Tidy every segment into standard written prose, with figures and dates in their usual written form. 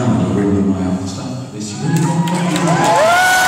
proud of all of my other stuff. It's really not.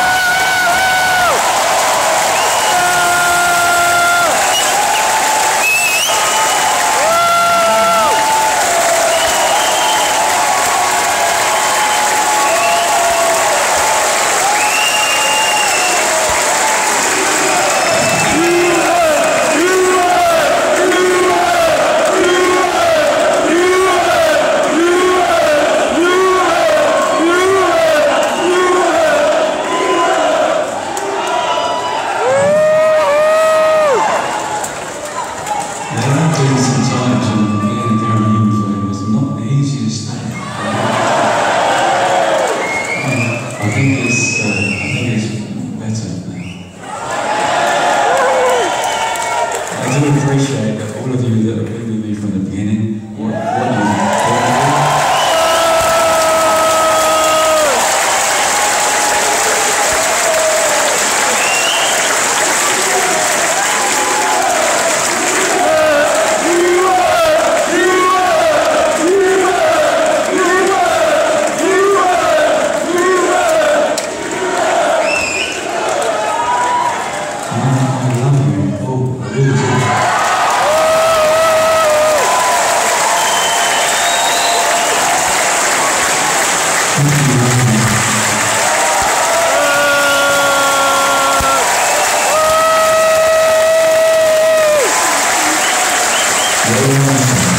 Sometimes when being a Gary Numan film was not the easiest thing. I think it's better now. I do appreciate that all of you that have been with me from the beginning, what you Thank you.